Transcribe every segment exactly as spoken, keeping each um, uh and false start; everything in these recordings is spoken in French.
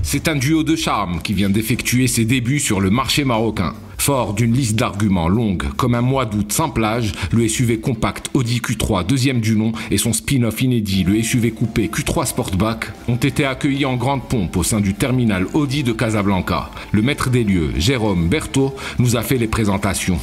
C'est un duo de charme qui vient d'effectuer ses débuts sur le marché marocain. Fort d'une liste d'arguments longue comme un mois d'août sans plage, le S U V compact Audi Q trois deuxième du nom et son spin-off inédit, le S U V coupé Q trois Sportback, ont été accueillis en grande pompe au sein du terminal Audi de Casablanca. Le maître des lieux, Jérôme Berthaud, nous a fait les présentations.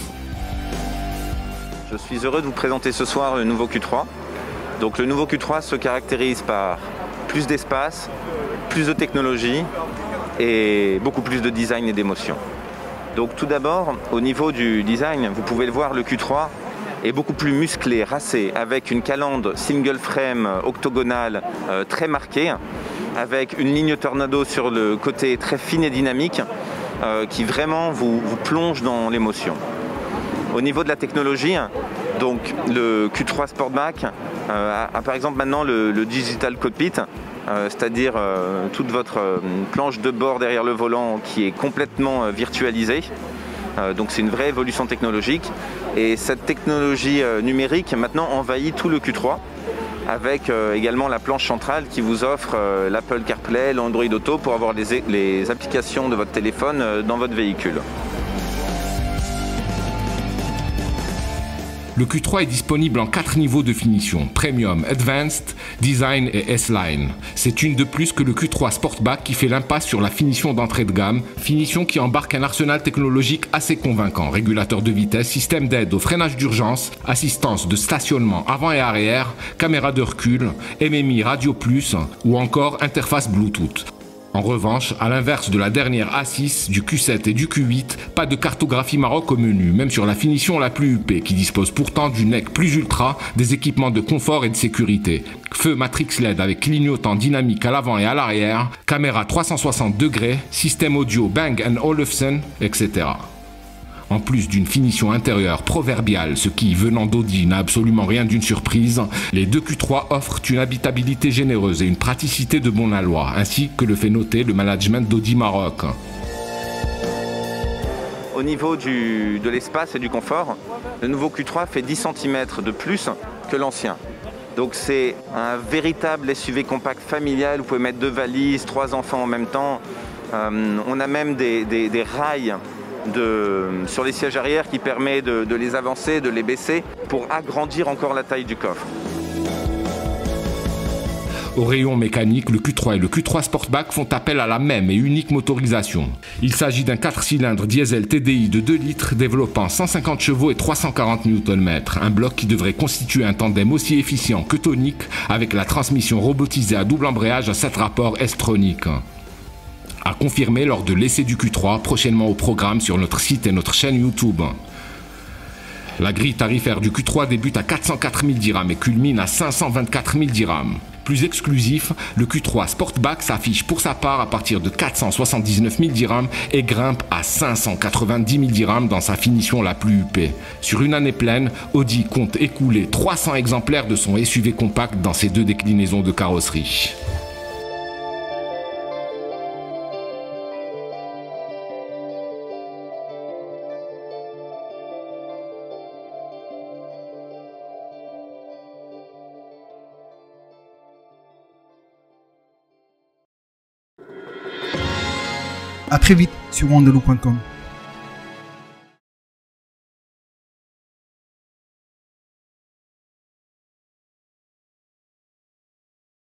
Je suis heureux de vous présenter ce soir le nouveau Q trois. Donc le nouveau Q trois se caractérise par plus d'espace, plus de technologie et beaucoup plus de design et d'émotion. Donc tout d'abord, au niveau du design, vous pouvez le voir, le Q trois est beaucoup plus musclé, racé, avec une calandre single frame octogonale euh, très marquée, avec une ligne tornado sur le côté très fine et dynamique, euh, qui vraiment vous, vous plonge dans l'émotion. Au niveau de la technologie, donc le Q trois Sportback euh, a, a par exemple maintenant le, le Digital Cockpit, euh, c'est-à-dire euh, toute votre euh, planche de bord derrière le volant qui est complètement euh, virtualisée. Euh, donc c'est une vraie évolution technologique. Et cette technologie euh, numérique maintenant envahit tout le Q trois, avec euh, également la planche centrale qui vous offre euh, l'Apple CarPlay, l'Android Auto pour avoir les, les applications de votre téléphone euh, dans votre véhicule. Le Q trois est disponible en quatre niveaux de finition, Premium, Advanced, Design et S-Line. C'est une de plus que le Q trois Sportback qui fait l'impasse sur la finition d'entrée de gamme, finition qui embarque un arsenal technologique assez convaincant, régulateur de vitesse, système d'aide au freinage d'urgence, assistance de stationnement avant et arrière, caméra de recul, M M I Radio plus ou encore interface Bluetooth. En revanche, à l'inverse de la dernière A six, du Q sept et du Q huit, pas de cartographie Maroc au menu, même sur la finition la plus huppée, qui dispose pourtant du nec plus ultra, des équipements de confort et de sécurité. Feu Matrix L E D avec clignotant dynamique à l'avant et à l'arrière, caméra trois cent soixante degrés, système audio Bang and Olufsen, et cetera. En plus d'une finition intérieure proverbiale, ce qui, venant d'Audi, n'a absolument rien d'une surprise, les deux Q trois offrent une habitabilité généreuse et une praticité de bon aloi, ainsi que le fait noter le management d'Audi Maroc. Au niveau du, de l'espace et du confort, le nouveau Q trois fait dix centimètres de plus que l'ancien. Donc c'est un véritable S U V compact familial, vous pouvez mettre deux valises, trois enfants en même temps. Euh, on a même des, des, des rails De, sur les sièges arrière qui permet de, de les avancer, de les baisser pour agrandir encore la taille du coffre. Au rayon mécanique, le Q trois et le Q trois Sportback font appel à la même et unique motorisation. Il s'agit d'un quatre cylindres diesel T D I de deux litres développant cent cinquante chevaux et trois cent quarante newton-mètres, un bloc qui devrait constituer un tandem aussi efficient que tonique avec la transmission robotisée à double embrayage à sept rapports S-tronique. À confirmer lors de l'essai du Q trois, prochainement au programme sur notre site et notre chaîne YouTube. La grille tarifaire du Q trois débute à quatre cent quatre mille dirhams et culmine à cinq cent vingt-quatre mille dirhams. Plus exclusif, le Q trois Sportback s'affiche pour sa part à partir de quatre cent soixante-dix-neuf mille dirhams et grimpe à cinq cent quatre-vingt-dix mille dirhams dans sa finition la plus huppée. Sur une année pleine, Audi compte écouler trois cents exemplaires de son S U V compact dans ses deux déclinaisons de carrosserie. À très vite sur wandelou point com.